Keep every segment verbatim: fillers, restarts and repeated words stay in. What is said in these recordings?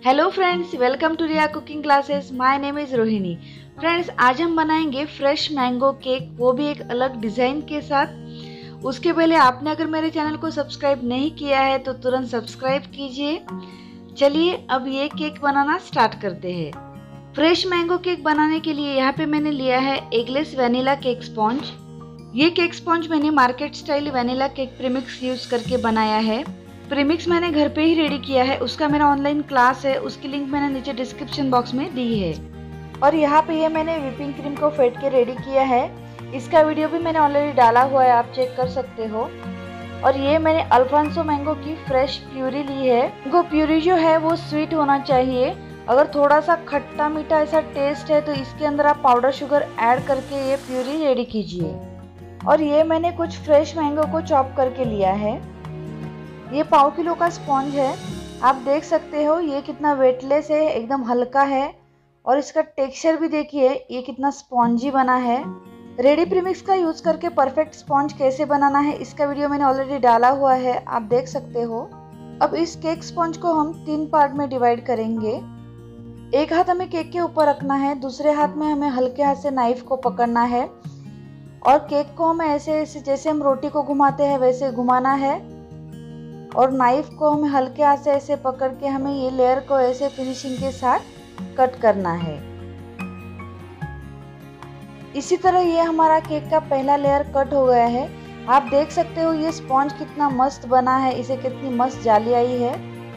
Hello friends, welcome to Riya cooking classes. My name is Rohini. Friends, आज हम बनाएंगे fresh mango cake, वो भी एक अलग डिज़ाइन के साथ। उसके पहले आपने अगर मेरे चैनल को सब्सक्राइब नहीं किया है तो तुरंत सब्सक्राइब कीजिए। चलिए अब ये केक बनाना स्टार्ट करते हैं। फ्रेश मैंगो केक बनाने के लिए यहाँ पे मैंने लिया है एगलेस वैनिला केक स्पॉन्ज। ये केक स्पॉन्ज मैंने market style vanilla cake premix use करके बनाया है। प्रीमिक्स मैंने घर पे ही रेडी किया है, उसका मेरा ऑनलाइन क्लास है, उसकी लिंक मैंने नीचे डिस्क्रिप्शन बॉक्स में दी है। और यहाँ पे ये मैंने व्हिपिंग क्रीम को फेंट के रेडी किया है, इसका वीडियो भी मैंने ऑलरेडी डाला हुआ है, आप चेक कर सकते हो। और ये मैंने अल्फांसो मैंगो की फ्रेश प्यूरी ली है। मैंगो प्यूरी जो है वो स्वीट होना चाहिए। अगर थोड़ा सा खट्टा मीठा ऐसा टेस्ट है तो इसके अंदर आप पाउडर शुगर ऐड करके ये प्यूरी रेडी कीजिए। और ये मैंने कुछ फ्रेश मैंगो को चॉप करके लिया है। ये पाव किलो का स्पॉन्ज है, आप देख सकते हो ये कितना वेटलेस है, एकदम हल्का है। और इसका टेक्सचर भी देखिए ये कितना स्पॉन्जी बना है। रेडी प्रीमिक्स का यूज करके परफेक्ट स्पॉन्ज कैसे बनाना है इसका वीडियो मैंने ऑलरेडी डाला हुआ है, आप देख सकते हो। अब इस केक स्पॉन्ज को हम तीन पार्ट में डिवाइड करेंगे। एक हाथ हमें केक के ऊपर रखना है, दूसरे हाथ में हमें हल्के हाथ से नाइफ को पकड़ना है और केक को हमें ऐसे ऐसे जैसे हम रोटी को घुमाते हैं वैसे घुमाना है। और नाइफ को हमें हल्के हाथ से ऐसे पकड़ के हमें ये लेयर को ऐसे फिनिशिंग के साथ कट करना है। इसी तरह ये हमारा केक का पहला लेयर कट हो गया है। आप देख सकते हो ये स्पॉन्ज कितना मस्त बना है, इसे कितनी मस्त जाली आई है।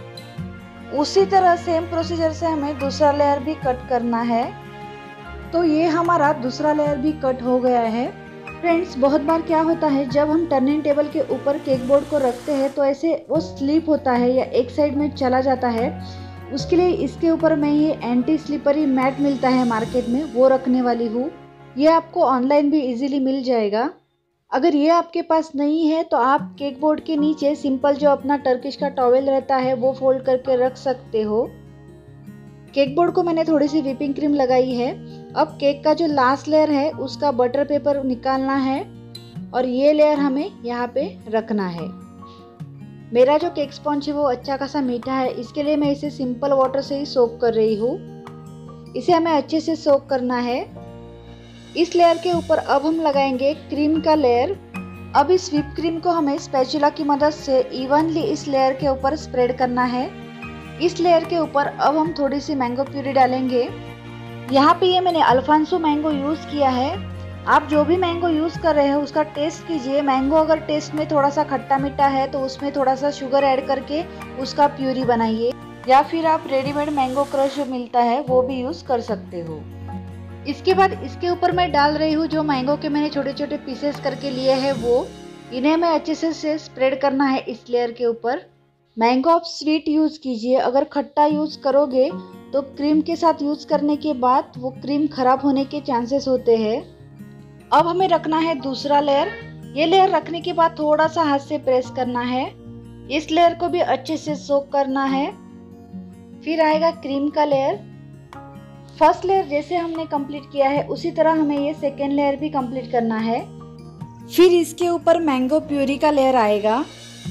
उसी तरह सेम प्रोसीजर से हमें दूसरा लेयर भी कट करना है। तो ये हमारा दूसरा लेयर भी कट हो गया है। फ्रेंड्स, बहुत बार क्या होता है जब हम टर्निंग टेबल के ऊपर केक बोर्ड को रखते हैं तो ऐसे वो स्लिप होता है या एक साइड में चला जाता है। उसके लिए इसके ऊपर मैं ये एंटी स्लिपरी मैट मिलता है मार्केट में, वो रखने वाली हूँ। ये आपको ऑनलाइन भी इजीली मिल जाएगा। अगर ये आपके पास नहीं है तो आप केक बोर्ड के नीचे सिंपल जो अपना टर्किश का टॉवेल रहता है वो फोल्ड करके रख सकते हो। केक बोर्ड को मैंने थोड़ी सी व्हिपिंग क्रीम लगाई है। अब केक का जो लास्ट लेयर है उसका बटर पेपर निकालना है और ये लेयर हमें यहाँ पे रखना है। मेरा जो केक स्पॉन्ज है वो अच्छा खासा मीठा है, इसके लिए मैं इसे सिंपल वाटर से ही सोक कर रही हूँ। इसे हमें अच्छे से सोक करना है। इस लेयर के ऊपर अब हम लगाएंगे क्रीम का लेयर। अब इस व्हिप क्रीम को हमें स्पैचुला की मदद से इवनली इस लेयर के ऊपर स्प्रेड करना है। इस लेयर के ऊपर अब हम थोड़ी सी मैंगो प्यूरी डालेंगे। यहाँ पे ये मैंने अल्फांसो मैंगो यूज़ किया है। आप जो भी मैंगो यूज़ कर रहे हो उसका टेस्ट कीजिए। मैंगो अगर टेस्ट में थोड़ा सा खट्टा मीठा है तो उसमें थोड़ा सा शुगर ऐड करके उसका प्यूरी बनाइए, या फिर आप रेडीमेड मैंगो क्रश जो मिलता है वो भी यूज़ कर सकते हो। इसके बाद इसके ऊपर मैं डाल रही हूँ जो मैंगो के मैंने छोटे छोटे पीसेस करके लिए हैं वो। इन्हें मैं अच्छे से, से स्प्रेड करना है इस लेयर के ऊपर। मैंगो आप स्वीट यूज़ कीजिए, अगर खट्टा यूज़ करोगे तो क्रीम के साथ यूज़ करने के बाद वो क्रीम खराब होने के चांसेस होते हैं। अब हमें रखना है दूसरा लेयर। ये लेयर रखने के बाद थोड़ा सा हाथ से प्रेस करना है। इस लेयर को भी अच्छे से सोक करना है। फिर आएगा क्रीम का लेयर। फर्स्ट लेयर जैसे हमने कंप्लीट किया है उसी तरह हमें ये सेकेंड लेयर भी कंप्लीट करना है। फिर इसके ऊपर मैंगो प्यूरी का लेयर आएगा,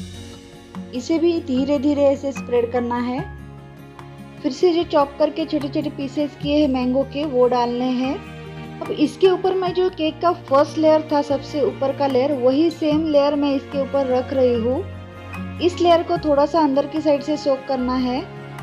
इसे भी धीरे धीरे ऐसे स्प्रेड करना है। फिर से जो चॉप करके छोटे छोटे पीसेस किए हैं मैंगो के वो डालने हैं। अब इसके ऊपर मैं जो केक का फर्स्ट लेयर था सबसे ऊपर का लेयर, वही सेम लेयर मैं इसके ऊपर रख रही हूँ। इस लेयर को थोड़ा सा अंदर की साइड से सोक करना है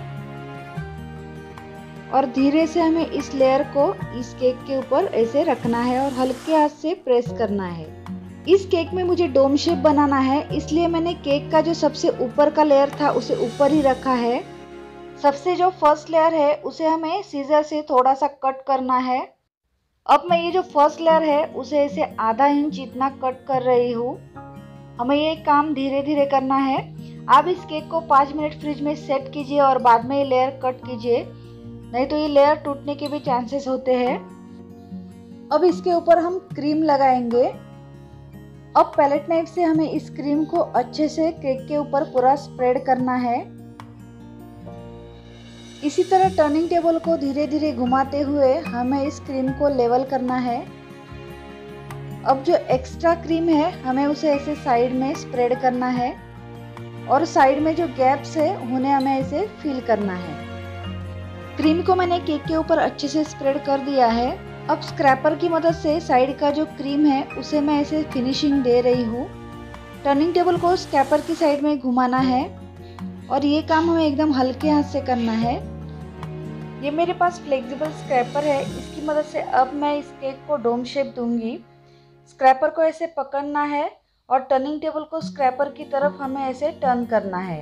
और धीरे से हमें इस लेयर को इस केक के ऊपर ऐसे रखना है और हल्के हाथ से प्रेस करना है। इस केक में मुझे डोम शेप बनाना है, इसलिए मैंने केक का जो सबसे ऊपर का लेयर था उसे ऊपर ही रखा है। सबसे जो फर्स्ट लेयर है उसे हमें सीजर से थोड़ा सा कट करना है। अब मैं ये जो फर्स्ट लेयर है उसे ऐसे आधा इंच इतना कट कर रही हूँ। हमें ये काम धीरे धीरे करना है। आप इस केक को पाँच मिनट फ्रिज में सेट कीजिए और बाद में ये लेयर कट कीजिए, नहीं तो ये लेयर टूटने के भी चांसेस होते हैं। अब इसके ऊपर हम क्रीम लगाएंगे। अब पैलेट नाइफ से हमें इस क्रीम को अच्छे से केक के ऊपर पूरा स्प्रेड करना है। इसी तरह टर्निंग टेबल को धीरे धीरे घुमाते हुए हमें इस क्रीम को लेवल करना है। अब जो एक्स्ट्रा क्रीम है हमें उसे ऐसे साइड में स्प्रेड करना है और साइड में जो गैप्स है उन्हें हमें ऐसे फिल करना है। क्रीम को मैंने केक के ऊपर अच्छे से स्प्रेड कर दिया है। अब स्क्रैपर की मदद से साइड का जो क्रीम है उसे मैं ऐसे फिनिशिंग दे रही हूँ। टर्निंग टेबल को स्क्रैपर की साइड में घुमाना है और ये काम हमें एकदम हल्के हाथ से करना है। ये मेरे पास फ्लेक्सिबल स्क्रैपर है, इसकी मदद से अब मैं इस केक को डोम शेप दूंगी। स्क्रैपर को ऐसे पकड़ना है और टर्निंग टेबल को स्क्रैपर की तरफ हमें ऐसे टर्न करना है।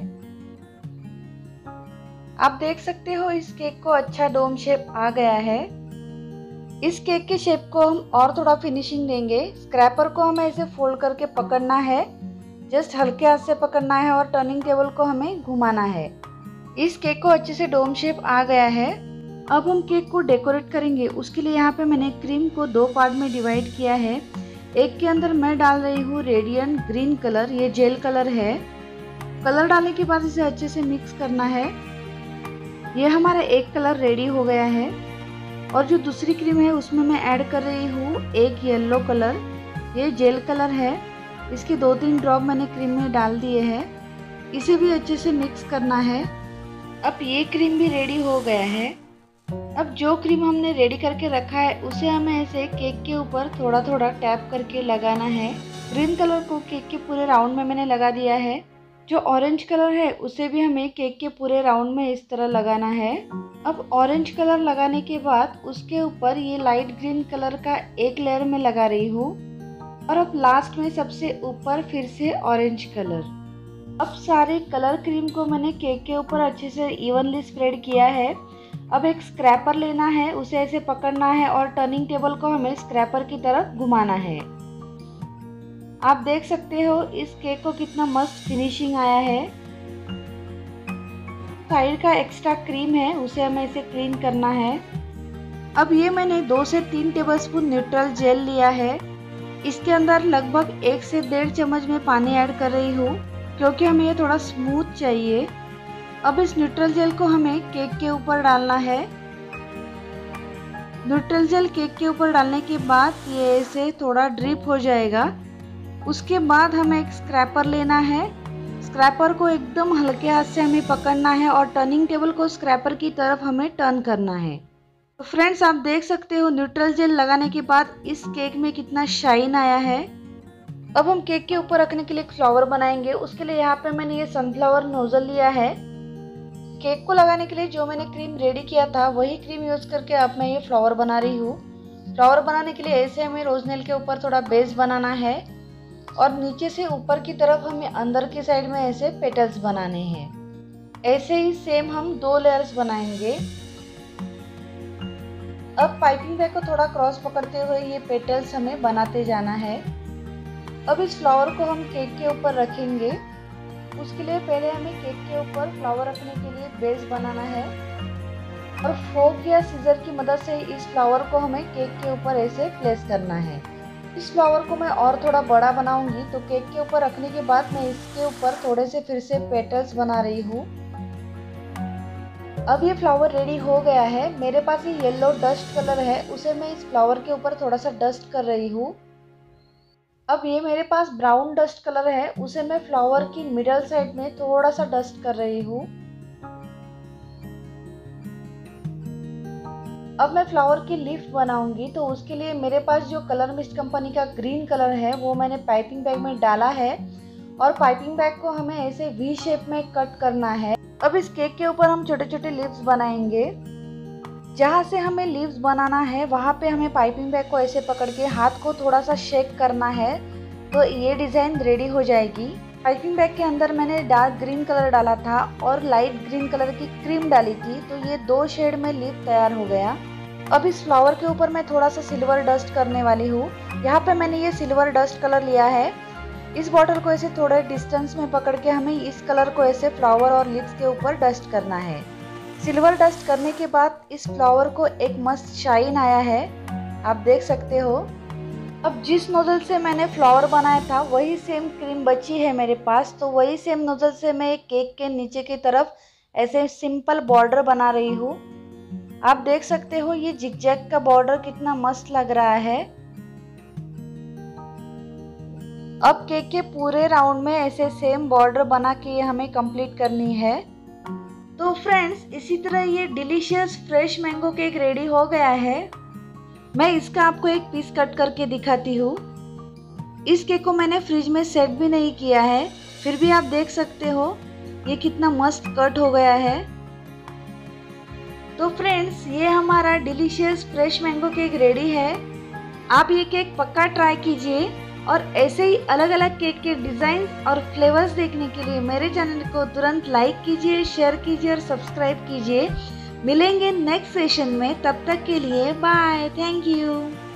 आप देख सकते हो इस केक को अच्छा डोम शेप आ गया है। इस केक के शेप को हम और थोड़ा फिनिशिंग देंगे। स्क्रैपर को हमें ऐसे फोल्ड करके पकड़ना है, जस्ट हल्के हाथ से पकड़ना है और टर्निंग टेबल को हमें घुमाना है। इस केक को अच्छे से डोम शेप आ गया है। अब हम केक को डेकोरेट करेंगे। उसके लिए यहाँ पे मैंने क्रीम को दो पार्ट में डिवाइड किया है। एक के अंदर मैं डाल रही हूँ रेडियंट ग्रीन कलर, ये जेल कलर है। कलर डालने के बाद इसे अच्छे से मिक्स करना है। ये हमारा एक कलर रेडी हो गया है और जो दूसरी क्रीम है उसमें मैं ऐड कर रही हूँ एक येलो कलर, ये जेल कलर है। इसके दो तीन ड्रॉप मैंने क्रीम में डाल दिए हैं। इसे भी अच्छे से मिक्स करना है। अब ये क्रीम भी रेडी हो गया है। अब जो क्रीम हमने रेडी करके रखा है उसे हमें ऐसे केक के ऊपर थोड़ा थोड़ा टैप करके लगाना है। ग्रीन कलर को केक के पूरे राउंड में मैंने लगा दिया है। जो ऑरेंज कलर है उसे भी हमें केक के पूरे राउंड में इस तरह लगाना है। अब ऑरेंज कलर लगाने के बाद उसके ऊपर ये लाइट ग्रीन कलर का एक लेयर में लगा रही हूँ और अब लास्ट में सबसे ऊपर फिर से ऑरेंज कलर। अब सारे कलर क्रीम को मैंने केक के ऊपर अच्छे से इवनली स्प्रेड किया है। अब एक स्क्रैपर लेना है, उसे ऐसे पकड़ना है और टर्निंग टेबल को हमें स्क्रैपर की तरफ घुमाना है। आप देख सकते हो इस केक को कितना मस्त फिनिशिंग आया है। साइड का एक्स्ट्रा क्रीम है उसे हमें इसे क्लीन करना है। अब ये मैंने दो से तीन टेबलस्पून न्यूट्रल जेल लिया है। इसके अंदर लगभग एक से डेढ़ चम्मच में पानी ऐड कर रही हूँ क्योंकि हमें ये थोड़ा स्मूथ चाहिए। अब इस न्यूट्रल जेल को हमें केक के ऊपर डालना है। न्यूट्रल जेल केक के ऊपर डालने के बाद ये ऐसे थोड़ा ड्रिप हो जाएगा। उसके बाद हमें एक स्क्रैपर लेना है। स्क्रैपर को एकदम हल्के हाथ से हमें पकड़ना है और टर्निंग टेबल को स्क्रैपर की तरफ हमें टर्न करना है। तो फ्रेंड्स आप देख सकते हो न्यूट्रल जेल लगाने के बाद इस केक में कितना शाइन आया है। अब हम केक के ऊपर रखने के लिए एक फ्लावर बनाएंगे। उसके लिए यहाँ पे मैंने ये सनफ्लावर नोजल लिया है। केक को लगाने के लिए जो मैंने क्रीम रेडी किया था वही क्रीम यूज करके अब मैं ये फ्लावर बना रही हूँ। फ्लावर बनाने के लिए ऐसे हमें रोजनेल के ऊपर थोड़ा बेस बनाना है और नीचे से ऊपर की तरफ हमें अंदर की साइड में ऐसे पेटल्स बनाने हैं। ऐसे ही सेम हम दो लेयर्स बनाएंगे। अब पाइपिंग बैग को थोड़ा क्रॉस पकड़ते हुए ये पेटल्स हमें बनाते जाना है। अब इस फ्लावर को हम केक के ऊपर रखेंगे। उसके लिए पहले हमें केक के ऊपर फ्लावर रखने के लिए बेस बनाना है और फोक या सीजर की मदद से इस फ्लावर को हमें केक के ऊपर ऐसे प्लेस करना है। इस फ्लावर को मैं और थोड़ा बड़ा बनाऊंगी तो केक के ऊपर रखने के बाद मैं इसके ऊपर थोड़े से फिर से पेटल्स बना रही हूँ। अब ये फ्लावर रेडी हो गया है। मेरे पास ये येलो डस्ट कलर है, उसे मैं इस फ्लावर के ऊपर थोड़ा सा डस्ट कर रही हूँ। अब ये मेरे पास ब्राउन डस्ट कलर है, उसे मैं फ्लावर की मिडल साइड में थोड़ा सा डस्ट कर रही हूँ। अब मैं फ्लावर की लीफ बनाऊंगी तो उसके लिए मेरे पास जो कलर मिस्ट कंपनी का ग्रीन कलर है वो मैंने पाइपिंग बैग में डाला है और पाइपिंग बैग को हमें ऐसे वी शेप में कट करना है। अब इस केक के ऊपर हम छोटे छोटे लीव्स बनाएंगे। जहाँ से हमें लीव्स बनाना है वहाँ पे हमें पाइपिंग बैग को ऐसे पकड़ के हाथ को थोड़ा सा शेक करना है तो ये डिज़ाइन रेडी हो जाएगी। पाइपिंग बैग के अंदर मैंने डार्क ग्रीन कलर डाला था और लाइट ग्रीन कलर की क्रीम डाली थी तो ये दो शेड में लीफ तैयार हो गया। अब इस फ्लावर के ऊपर मैं थोड़ा सा सिल्वर डस्ट करने वाली हूँ। यहाँ पे मैंने ये सिल्वर डस्ट कलर लिया है। इस बॉटल को ऐसे थोड़े डिस्टेंस में पकड़ के हमें इस कलर को ऐसे फ्लावर और लीव्स के ऊपर डस्ट करना है। सिल्वर डस्ट करने के बाद इस फ्लावर को एक मस्त शाइन आया है, आप देख सकते हो। अब जिस नोजल से मैंने फ्लावर बनाया था वही सेम क्रीम बची है मेरे पास, तो वही सेम नोजल से मैं केक के नीचे की तरफ ऐसे सिंपल बॉर्डर बना रही हूँ। आप देख सकते हो ये जिगजैग का बॉर्डर कितना मस्त लग रहा है। अब केक के पूरे राउंड में ऐसे सेम बॉर्डर बना के हमें कंप्लीट करनी है। तो फ्रेंड्स, इसी तरह ये delicious fresh mango cake ready हो गया है। मैं इसका आपको एक पीस कट करके दिखाती हूँ। इस केक को मैंने फ्रिज में सेट भी नहीं किया है, फिर भी आप देख सकते हो ये कितना मस्त कट हो गया है। तो फ्रेंड्स, ये हमारा delicious fresh mango cake ready है। आप ये केक पक्का ट्राई कीजिए और ऐसे ही अलग अलग केक के डिज़ाइन और फ्लेवर्स देखने के लिए मेरे चैनल को तुरंत लाइक कीजिए, शेयर कीजिए और सब्सक्राइब कीजिए। मिलेंगे नेक्स्ट सेशन में, तब तक के लिए बाय, थैंक यू।